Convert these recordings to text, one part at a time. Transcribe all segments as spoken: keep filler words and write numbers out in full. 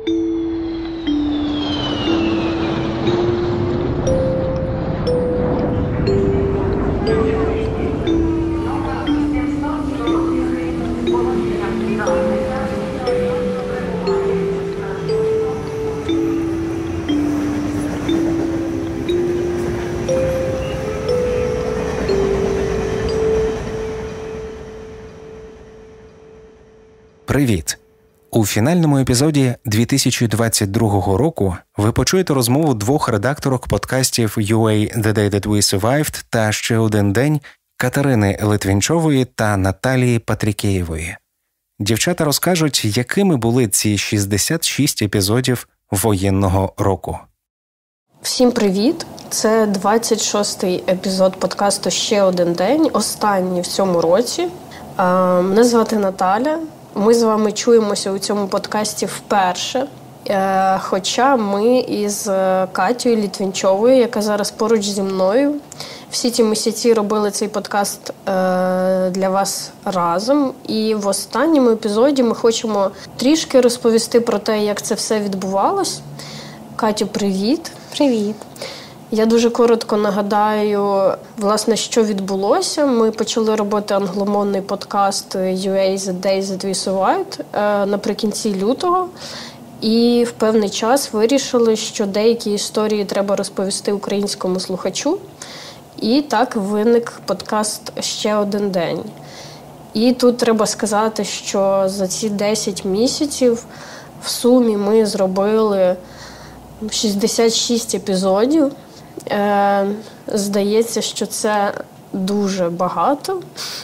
Привіт! У фінальному епізоді дві тисячі двадцять другого року ви почуєте розмову двох редакторок подкастів ю ей The Day That We Survived та «Ще один день» Катерини Литвінчової та Наталії Патрікеєвої. Дівчата розкажуть, якими були ці шістдесят шість епізодів воєнного року. Всім привіт! Це двадцять шостий епізод подкасту «Ще один день», останній в цьому році. Мене звати Наталя. Ми з вами чуємося у цьому подкасті вперше, хоча ми із Катєю Литвінчовою, яка зараз поруч зі мною, всі ці місяці робили цей подкаст для вас разом. І в останньому епізоді ми хочемо трішки розповісти про те, як це все відбувалось. Катю, привіт! Привіт! Я дуже коротко нагадаю, власне, що відбулося. Ми почали робити англомовний подкаст ю ей The Day That We Survived наприкінці лютого. І в певний час вирішили, що деякі історії треба розповісти українському слухачу. І так виник подкаст «Ще один день». І тут треба сказати, що за ці десять місяців в сумі ми зробили шістдесят шість епізодів. Е, здається, що це дуже багато.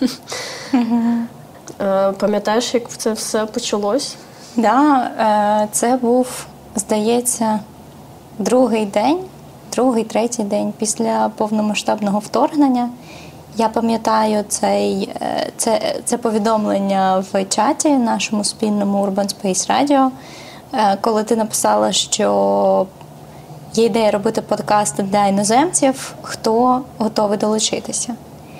Mm-hmm. Е, пам'ятаєш, як це все почалось? Так, да, е, це був, здається, другий день, другий, третій день після повномасштабного вторгнення. Я пам'ятаю цей, це, це повідомлення в чаті нашому спільному Urban Space Radio, е, коли ти написала, що є ідея робити подкасти для іноземців, хто готовий долучитися.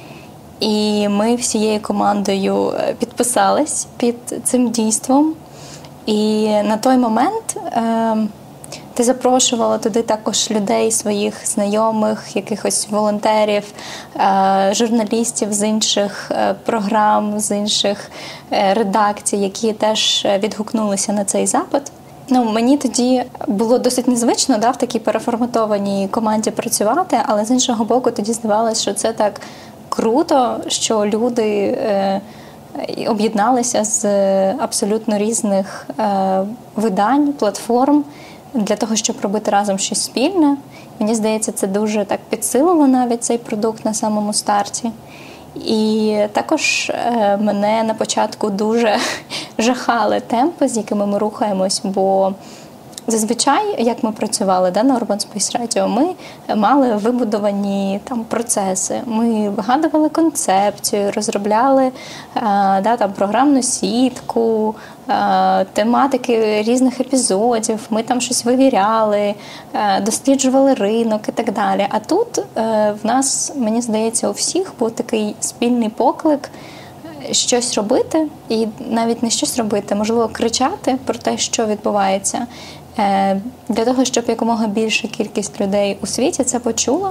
І ми всією командою підписались під цим дійством. І на той момент е, ти запрошувала туди також людей, своїх знайомих, якихось волонтерів, е, журналістів з інших е, програм, з інших е, редакцій, які теж відгукнулися на цей запит. Ну, мені тоді було досить незвично, да, в такій переформатованій команді працювати, але з іншого боку тоді здавалося, що це так круто, що люди е, об'єдналися з абсолютно різних е, видань, платформ для того, щоб робити разом щось спільне. Мені здається, це дуже так підсилило навіть цей продукт на самому старті. І також е, мене на початку дуже жахали темпи, з якими ми рухаємось, бо зазвичай, як ми працювали, да, на Urban Space Radio, ми мали вибудовані там процеси. Ми вигадували концепцію, розробляли е, да, там, програмну сітку, е, тематики різних епізодів, ми там щось вивіряли, е, досліджували ринок і так далі. А тут е, в нас, мені здається, у всіх був такий спільний поклик щось робити, і навіть не щось робити, можливо, кричати про те, що відбувається, для того, щоб якомога більша кількість людей у світі це почула.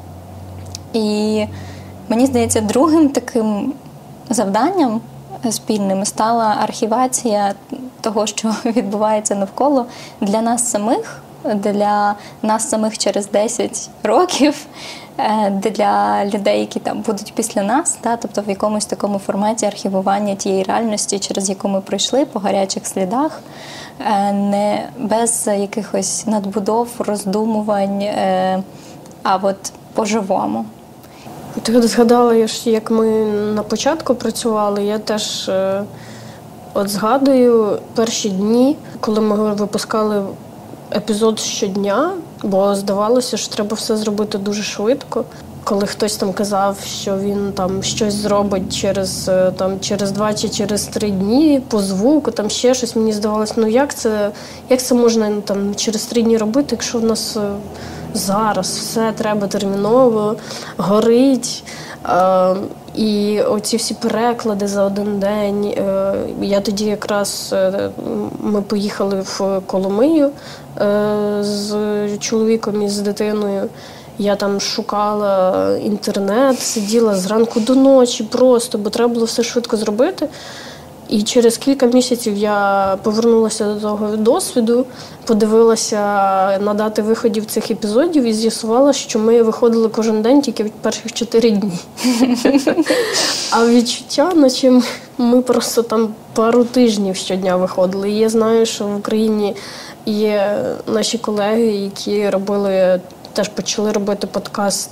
І мені здається, другим таким завданням спільним стала архівація того, що відбувається навколо для нас самих, для нас самих через десять років, для людей, які там будуть після нас, да, тобто в якомусь такому форматі архівування тієї реальності, через яку ми пройшли по гарячих слідах, не без якихось надбудов, роздумувань, а от по-живому. Ти згадала, як ми на початку працювали, я теж от згадую перші дні, коли ми випускали епізод щодня, бо здавалося, що треба все зробити дуже швидко. Коли хтось там казав, що він там щось зробить через, там, через два чи через три дні по звуку, там ще щось, мені здавалося, ну як це, як це можна там, через три дні робити, якщо в нас зараз все треба терміново, горить. І оці всі переклади за один день. Я тоді якраз, ми поїхали в Коломию з чоловіком і з дитиною. Я там шукала інтернет, сиділа зранку до ночі просто, бо треба було все швидко зробити. І через кілька місяців я повернулася до того досвіду, подивилася на дати виходів цих епізодів і з'ясувала, що ми виходили кожен день тільки в перших чотири дні. А відчуття, наче ми просто там пару тижнів щодня виходили. І я знаю, що в Україні є наші колеги, які робили, теж почали робити подкаст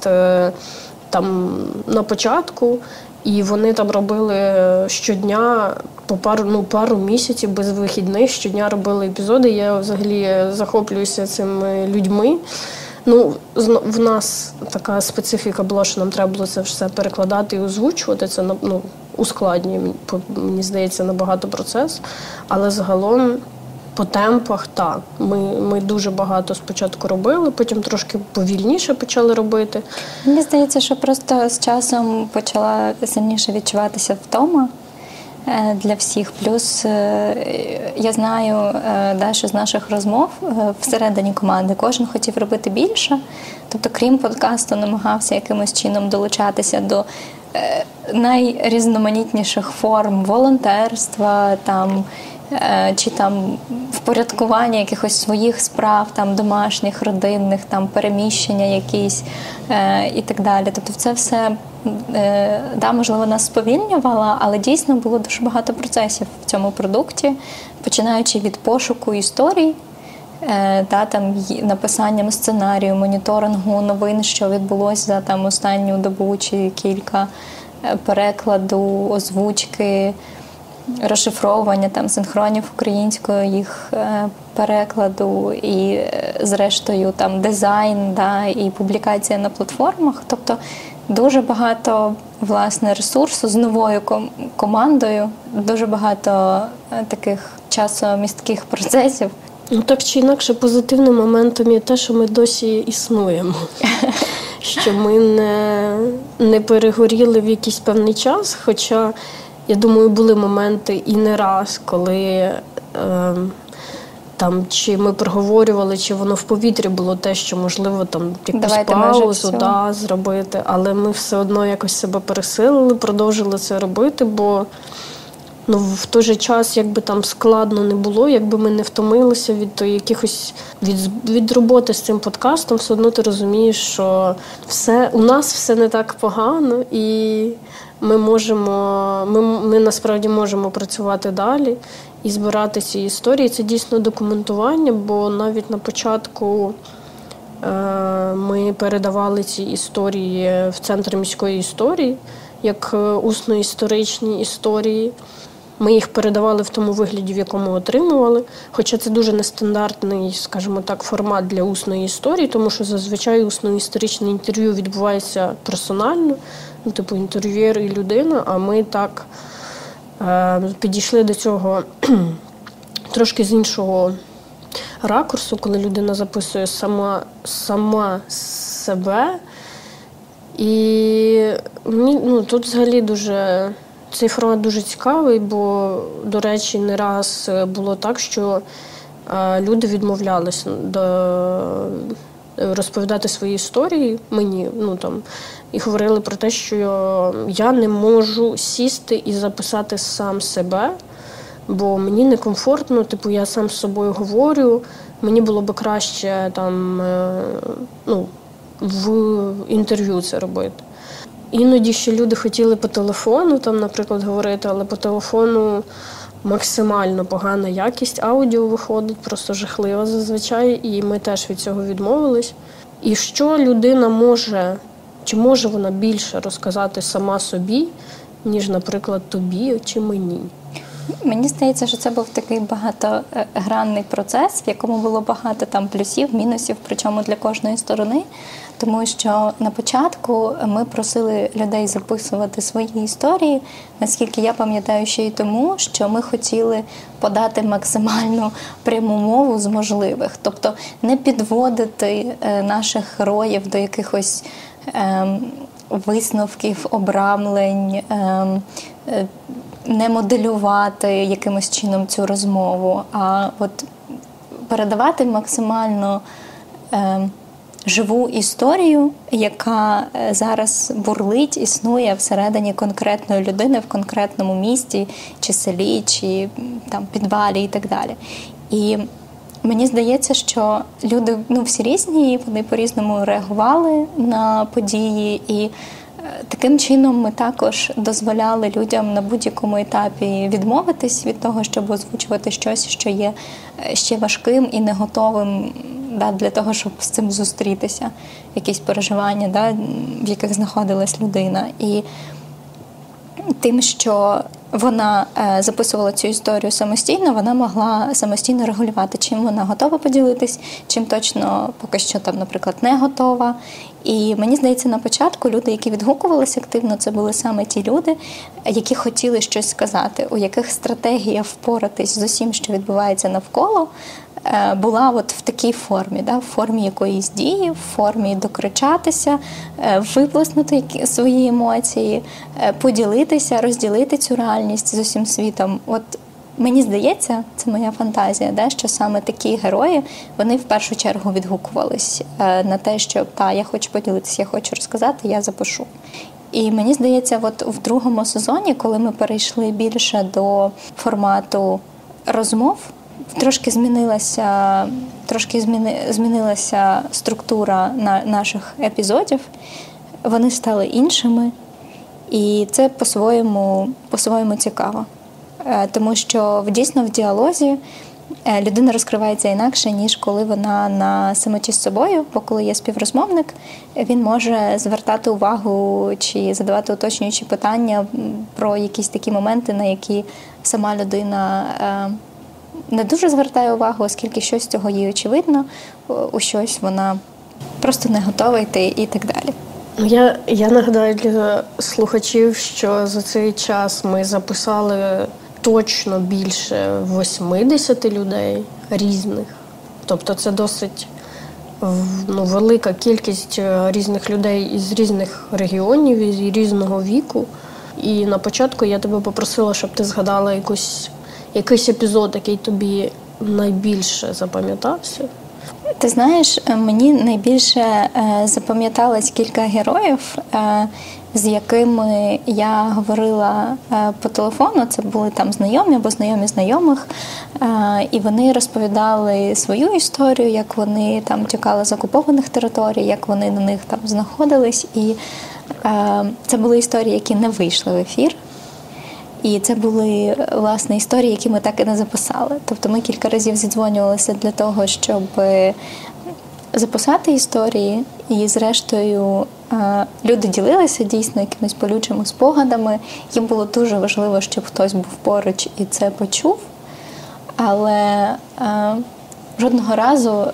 там на початку. І вони там робили щодня, по пару, ну, пару місяців без вихідних, щодня робили епізоди. Я взагалі захоплююся цими людьми. Ну, в нас така специфіка була, що нам треба було це все перекладати і озвучувати. Це, ну, ускладнює, мені здається, набагато процес. Але загалом по темпах, так. Ми, ми дуже багато спочатку робили, потім трошки повільніше почали робити. Мені здається, що просто з часом почала сильніше відчуватися втома для всіх. Плюс я знаю, да, що з наших розмов всередині команди кожен хотів робити більше. Тобто, крім подкасту, намагався якимось чином долучатися до найрізноманітніших форм волонтерства, там, чи там впорядкування якихось своїх справ, там домашніх, родинних, там переміщення якісь е, і так далі. Тобто це все, е, да, можливо, нас сповільнювало, але дійсно було дуже багато процесів в цьому продукті, починаючи від пошуку історій, е, да, там, написанням сценарію, моніторингу новин, що відбулося за там останню добу чи кілька, е, перекладу, озвучки, розшифровування там синхронів українською, їх е, перекладу і, е, зрештою, там дизайн, да, і публікація на платформах. Тобто дуже багато, власне, ресурсу з новою ком- командою, дуже багато е, таких часомістких процесів. Ну, так чи інакше, позитивним моментом є те, що ми досі існуємо. Що ми не, не перегоріли в якийсь певний час, хоча, я думаю, були моменти і не раз, коли е, там, чи ми проговорювали, чи воно в повітрі було те, що, можливо, там якусь Давайте паузу да, зробити, але ми все одно якось себе пересилили, продовжили це робити, бо ну, в той же час, якби там складно не було, якби ми не втомилися від якихось від, від роботи з цим подкастом, все одно ти розумієш, що все у нас все не так погано, і ми можемо, ми, ми насправді можемо працювати далі і збирати ці історії. Це дійсно документування, бо навіть на початку е, ми передавали ці історії в Центр міської історії, як усно-історичні історії. Ми їх передавали в тому вигляді, в якому отримували, хоча це дуже нестандартний, скажімо так, формат для усної історії, тому що зазвичай усно-історичне інтерв'ю відбувається персонально, ну, типу інтерв'юєр і людина, а ми так е, підійшли до цього трошки з іншого ракурсу, коли людина записує сама, сама себе. І ну, тут взагалі дуже... Цей формат дуже цікавий, бо, до речі, не раз було так, що люди відмовлялися до розповідати свої історії мені, ну там, і говорили про те, що я не можу сісти і записати сам себе, бо мені некомфортно, типу, я сам з собою говорю, мені було би краще там, ну, в інтерв'ю це робити. Іноді ще люди хотіли по телефону, там, наприклад, говорити, але по телефону максимально погана якість аудіо виходить, просто жахлива зазвичай, і ми теж від цього відмовились. І що людина може, чи може вона більше розказати сама собі, ніж, наприклад, тобі чи мені? Мені здається, що це був такий багатогранний процес, в якому було багато там плюсів, мінусів, причому для кожної сторони. Тому що на початку ми просили людей записувати свої історії, наскільки я пам'ятаю, ще й тому, що ми хотіли подати максимальну пряму мову з можливих. Тобто не підводити наших героїв до якихось ем, висновків, обрамлень, не моделювати якимось чином цю розмову, а от передавати максимально живу історію, яка зараз бурлить, існує всередині конкретної людини в конкретному місті, чи селі, чи там підвалі і так далі. І мені здається, що люди, ну, всі різні, вони по-різному реагували на події, і таким чином ми також дозволяли людям на будь-якому етапі відмовитись від того, щоб озвучувати щось, що є ще важким і не готовим, да, для того, щоб з цим зустрітися, якісь переживання, да, в яких знаходилась людина. І тим, що вона е, записувала цю історію самостійно, вона могла самостійно регулювати, чим вона готова поділитись, чим точно поки що там, наприклад, не готова. І мені здається, на початку люди, які відгукувалися активно, це були саме ті люди, які хотіли щось сказати, у яких стратегія впоратись з усім, що відбувається навколо, була от в такій формі, да, в формі якоїсь дії, в формі докричатися, виплеснути свої емоції, поділитися, розділити цю реальність з усім світом. От мені здається, це моя фантазія, да, що саме такі герої, вони в першу чергу відгукувались на те, що та, я хочу поділитися, я хочу розказати, я запишу. І мені здається, от в другому сезоні, коли ми перейшли більше до формату розмов, Трошки змінилася, трошки зміни, змінилася структура на, наших епізодів, вони стали іншими, і це по-своєму, по-своєму цікаво. Тому що дійсно в діалозі людина розкривається інакше, ніж коли вона на самоті з собою, бо коли є співрозмовник, він може звертати увагу чи задавати уточнюючі питання про якісь такі моменти, на які сама людина не дуже звертає увагу, оскільки щось з цього їй очевидно, у щось вона просто не готова йти і так далі. Я, я нагадаю для слухачів, що за цей час ми записали точно більше вісімдесят людей різних. Тобто це досить ну, велика кількість різних людей із різних регіонів, із різного віку. І на початку я тебе попросила, щоб ти згадала якусь якийсь епізод, який тобі найбільше запам'ятався? Ти знаєш, мені найбільше запам'яталось кілька героїв, з якими я говорила по телефону. Це були там знайомі або знайомі знайомих. І вони розповідали свою історію, як вони там тікали з окупованих територій, як вони на них там знаходились. І це були історії, які не вийшли в ефір. І це були, власне, історії, які ми так і не записали. Тобто ми кілька разів зідзвонювалися для того, щоб записати історії. І, зрештою, люди ділилися дійсно якимись болючими спогадами. Їм було дуже важливо, щоб хтось був поруч і це почув. Але жодного разу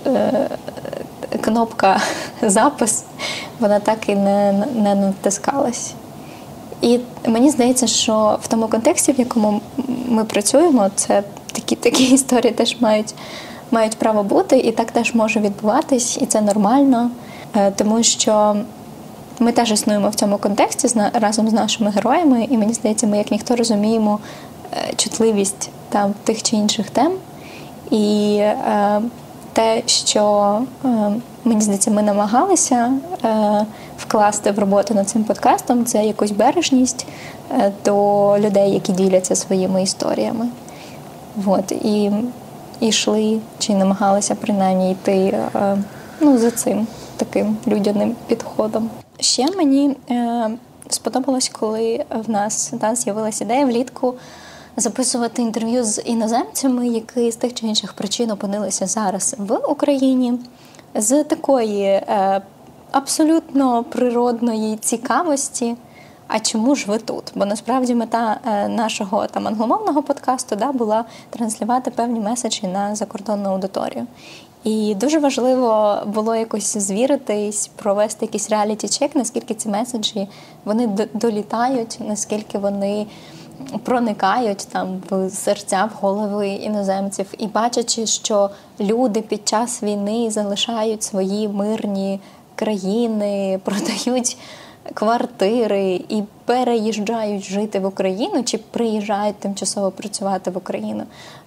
кнопка «Запис» вона так і не, не натискалась. І мені здається, що в тому контексті, в якому ми працюємо, це такі, такі історії теж мають, мають право бути, і так теж може відбуватись, і це нормально, тому що ми теж існуємо в цьому контексті разом з нашими героями, і мені здається, ми як ніхто розуміємо чутливість там тих чи інших тем, і е, те, що, е, мені здається, ми намагалися е, вкласти в роботу над цим подкастом, це якусь бережність е, до людей, які діляться своїми історіями. От, і, і йшли, чи намагалися принаймні йти е, ну, за цим таким людяним підходом. Ще мені е, сподобалось, коли в нас, в нас з'явилася ідея влітку записувати інтерв'ю з іноземцями, які з тих чи інших причин опинилися зараз в Україні, з такої е, абсолютно природної цікавості, а чому ж ви тут? Бо насправді мета е, нашого там англомовного подкасту да, була транслювати певні меседжі на закордонну аудиторію. І дуже важливо було якось звіритись, провести якийсь реаліті-чек, наскільки ці меседжі вони долітають, наскільки вони проникають там в серця, в голови іноземців. І бачачи, що люди під час війни залишають свої мирні країни, продають квартири і переїжджають жити в Україну чи приїжджають тимчасово працювати в Україну.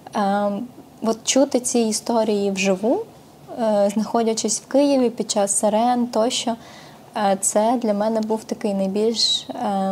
От чути ці історії вживу, знаходячись в Києві під час сирен тощо, це для мене був такий найбільш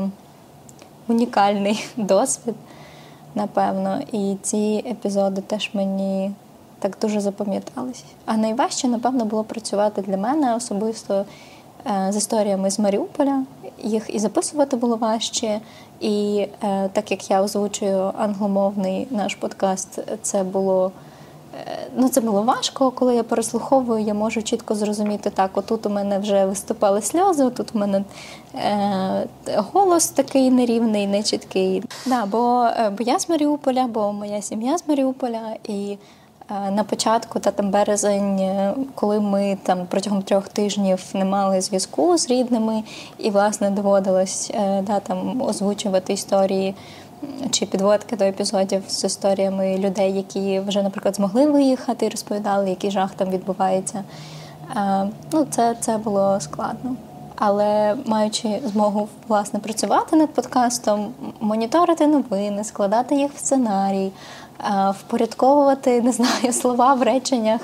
унікальний досвід, напевно. І ці епізоди теж мені так дуже запам'ятались. А найважче, напевно, було працювати для мене особисто з історіями з Маріуполя. Їх і записувати було важче, і е, так як я озвучую англомовний наш подкаст, це було, е, ну, це було важко. Коли я переслуховую, я можу чітко зрозуміти, так, отут у мене вже виступали сльози, отут у мене е, голос такий нерівний, нечіткий. Да, бо, бо я з Маріуполя, бо моя сім'я з Маріуполя, і на початку, та там березень, коли ми там протягом трьох тижнів не мали зв'язку з рідними, і, власне, доводилось да, там, озвучувати історії чи підводки до епізодів з історіями людей, які вже, наприклад, змогли виїхати і розповідали, який жах там відбувається. Ну, це, це було складно. Але маючи змогу, власне, працювати над подкастом, моніторити новини, складати їх в сценарій, впорядковувати, не знаю, слова в реченнях,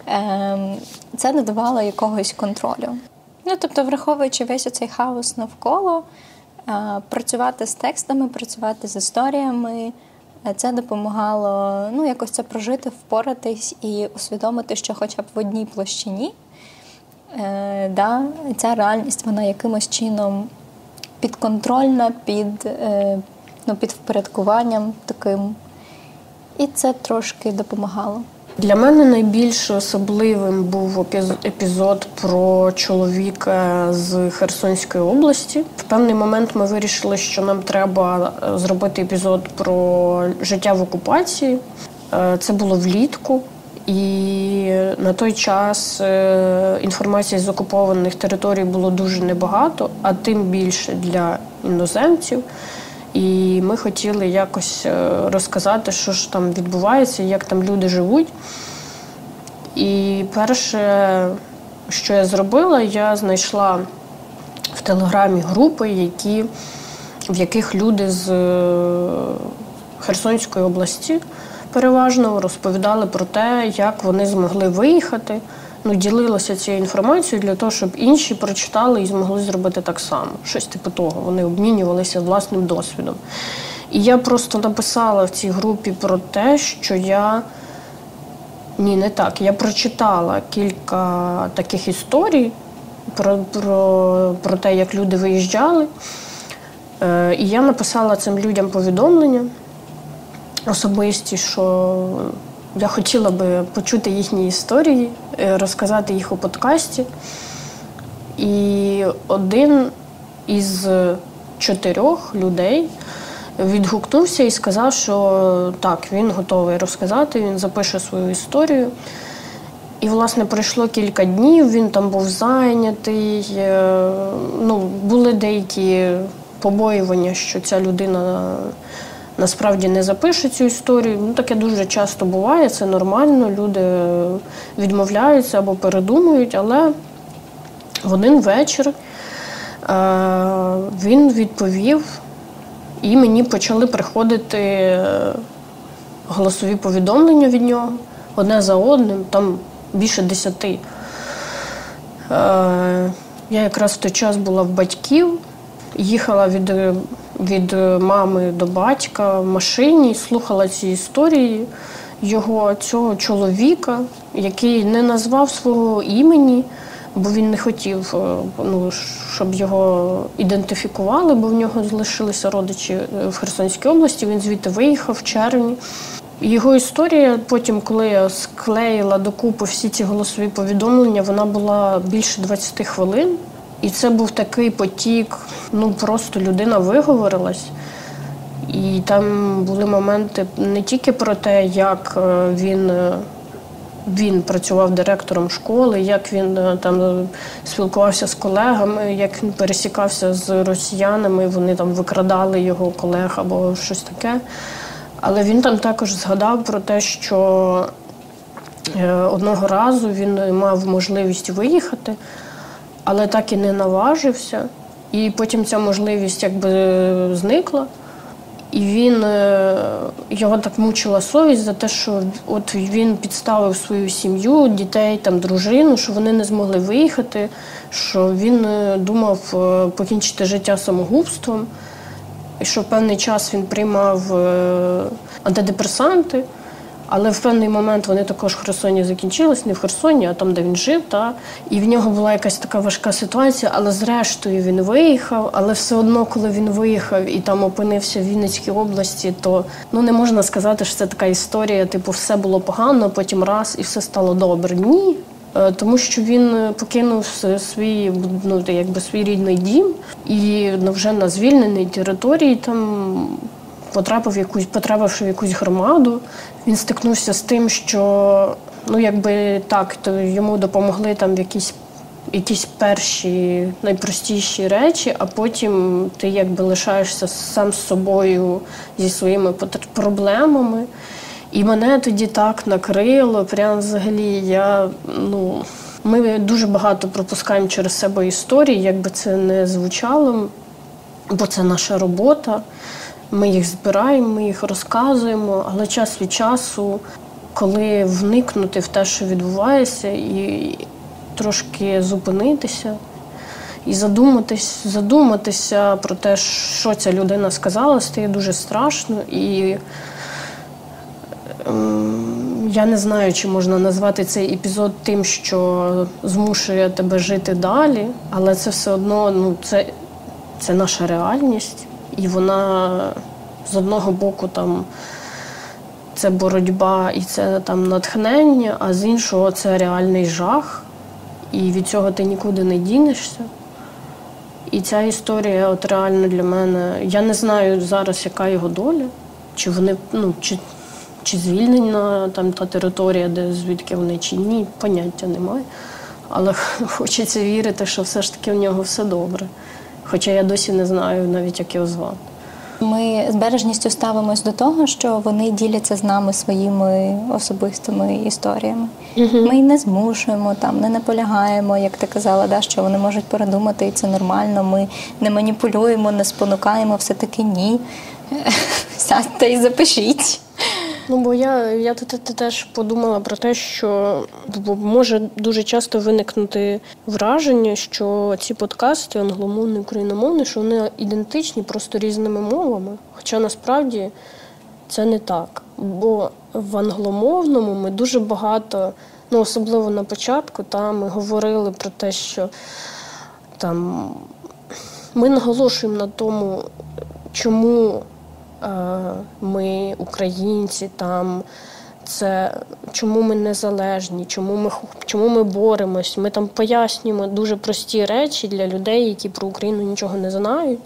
це надавало якогось контролю. Ну, тобто, враховуючи весь оцей хаос навколо, працювати з текстами, працювати з історіями, це допомагало, ну, якось це прожити, впоратись і усвідомити, що хоча б в одній площині, е, да, ця реальність, вона якимось чином підконтрольна, під, е, ну, під впорядкуванням таким. І це трошки допомагало. Для мене найбільш особливим був епізод про чоловіка з Херсонської області. В певний момент ми вирішили, що нам треба зробити епізод про життя в окупації. Це було влітку. І на той час інформації з окупованих територій було дуже небагато, а тим більше для іноземців. І ми хотіли якось розказати, що ж там відбувається, як там люди живуть. І перше, що я зробила, я знайшла в Телеграмі групи, які, в яких люди з Херсонської області переважно розповідали про те, як вони змогли виїхати. Ну, ділилася цією інформацією для того, щоб інші прочитали і змогли зробити так само. Щось типу того. Вони обмінювалися власним досвідом. І я просто написала в цій групі про те, що я... Ні, не так. Я прочитала кілька таких історій про, про, про те, як люди виїжджали. Е, і я написала цим людям повідомлення особисті, що... Я хотіла би почути їхні історії, розказати їх у подкасті. І один із чотирьох людей відгукнувся і сказав, що так, він готовий розказати, він запише свою історію. І, власне, пройшло кілька днів, він там був зайнятий. Ну, були деякі побоювання, що ця людина насправді не запише цю історію. Ну, таке дуже часто буває, це нормально, люди відмовляються або передумують, але в один вечір е- він відповів, і мені почали приходити голосові повідомлення від нього, одне за одним, там більше десяти. Е- я якраз в той час була в батьків, їхала від від мами до батька в машині, слухала ці історії його, цього чоловіка, який не назвав свого імені, бо він не хотів, ну, щоб його ідентифікували, бо в нього залишилися родичі в Херсонській області, він звідти виїхав в червні. Його історія, потім, коли я склеїла докупи всі ці голосові повідомлення, вона була більше двадцять хвилин. І це був такий потік, ну просто людина виговорилась. І там були моменти не тільки про те, як він, він працював директором школи, як він там спілкувався з колегами, як він пересікався з росіянами, вони там викрадали його колег або щось таке. Але він там також згадав про те, що одного разу він мав можливість виїхати, але так і не наважився. І потім ця можливість якби зникла. І він, його так мучила совість за те, що от він підставив свою сім'ю, дітей, там, дружину, що вони не змогли виїхати, що він думав покінчити життя самогубством, і що в певний час він приймав антидепресанти, але в певний момент вони також в Херсоні закінчились, не в Херсоні, а там, де він жив. Та? І в нього була якась така важка ситуація, але зрештою він виїхав. Але все одно, коли він виїхав і там опинився в Вінницькій області, то ну, не можна сказати, що це така історія, типу, все було погано, потім раз і все стало добре. Ні. Тому що він покинув свій, ну, якби свій рідний дім і ну, вже на звільненій території там потрапив в якусь, потрапивши в якусь громаду. Він стикнувся з тим, що ну, якби так, то йому допомогли там якісь, якісь перші найпростіші речі, а потім ти якби лишаєшся сам з собою зі своїми проблемами. І мене тоді так накрило, прям взагалі я, ну, ми дуже багато пропускаємо через себе історії, як би це не звучало, бо це наша робота. Ми їх збираємо, ми їх розказуємо, але час від часу, коли вникнути в те, що відбувається, і трошки зупинитися, і задуматись, задуматися про те, що ця людина сказала, стає дуже страшно. І я не знаю, чи можна назвати цей епізод тим, що змушує тебе жити далі, але це все одно, ну, це, це наша реальність. І вона з одного боку там це боротьба і це там натхнення, а з іншого це реальний жах. І від цього ти нікуди не дінешся. І ця історія от реально для мене, я не знаю зараз, яка його доля, чи вони, ну, чи, чи звільнена там та територія, де звідки вони, чи ні, поняття немає. Але хочеться вірити, що все ж таки в нього все добре. Хоча я досі не знаю навіть, як його звати. Ми з бережністю ставимось до того, що вони діляться з нами своїми особистими історіями. Угу. Ми й не змушуємо, там, не наполягаємо, як ти казала, да, що вони можуть передумати, і це нормально. Ми не маніпулюємо, не спонукаємо, все-таки ні. Сядьте і запишіть. Ну, бо я, я тут теж подумала про те, що може дуже часто виникнути враження, що ці подкасти англомовні, україномовні, що вони ідентичні, просто різними мовами. Хоча насправді це не так. Бо в англомовному ми дуже багато, ну, особливо на початку, та, ми говорили про те, що там ми наголошуємо на тому, чому ми, українці, там, це, чому ми незалежні, чому ми, чому ми боремось. Ми там пояснюємо дуже прості речі для людей, які про Україну нічого не знають.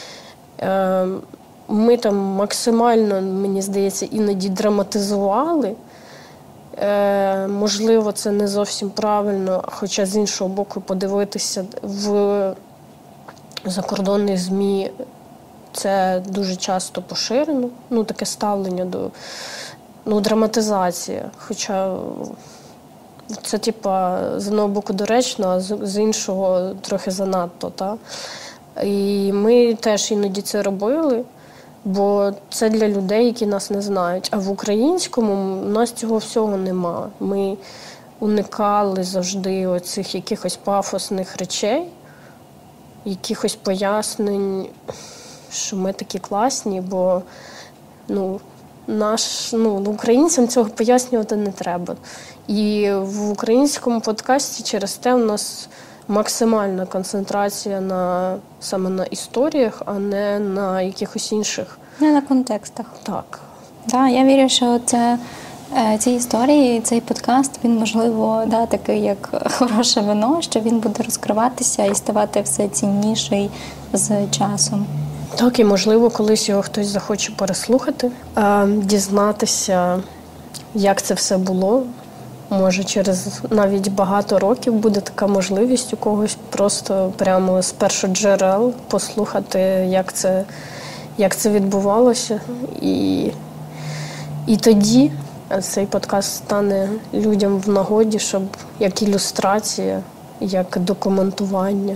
Ми там максимально, мені здається, іноді драматизували. Можливо, це не зовсім правильно, хоча з іншого боку подивитися в закордонних ЗМІ, це дуже часто поширено, ну, таке ставлення до, ну, драматизація. Хоча це, типа, з одного боку доречно, а з, з іншого трохи занадто, та? І ми теж іноді це робили, бо це для людей, які нас не знають. А в українському у нас цього всього нема. Ми уникали завжди оцих якихось пафосних речей, якихось пояснень, що ми такі класні, бо ну, наш, ну, українцям цього пояснювати не треба. І в українському подкасті через те у нас максимальна концентрація на, саме на історіях, а не на якихось інших. Не на контекстах. Так. Да, я вірю, що це, ці історії, цей подкаст, він, можливо, да, такий, як хороше вино, що він буде розкриватися і ставати все цінніший з часом. Так, і, можливо, колись його хтось захоче переслухати, дізнатися, як це все було. Може, через навіть багато років буде така можливість у когось просто прямо з першоджерел послухати, як це, як це відбувалося. І, і тоді цей подкаст стане людям в нагоді, щоб як ілюстрація, як документування.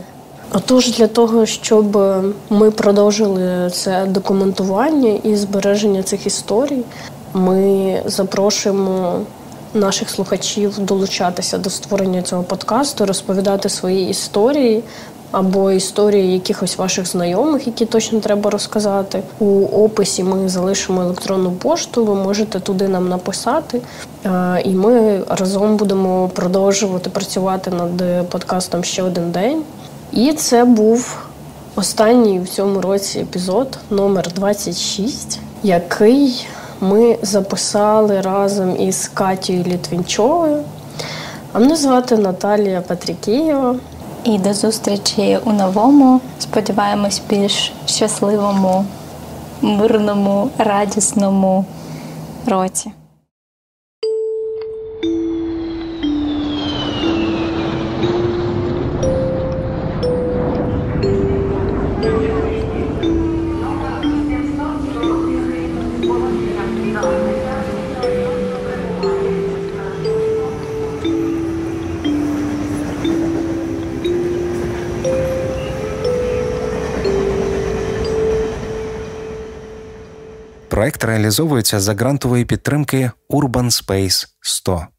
Отож, для того, щоб ми продовжили це документування і збереження цих історій, ми запрошуємо наших слухачів долучатися до створення цього подкасту, розповідати свої історії або історії якихось ваших знайомих, які точно треба розказати. У описі ми залишимо електронну пошту, ви можете туди нам написати, і ми разом будемо продовжувати працювати над подкастом «Ще один день». І це був останній в цьому році епізод, номер двадцять шість, який ми записали разом із Катєю Літвінчовою. А мене звати Наталія Патрікієва. І до зустрічі у новому, сподіваємось, більш щасливому, мирному, радісному році. Проект реалізовується за грантової підтримки Urban Space сто.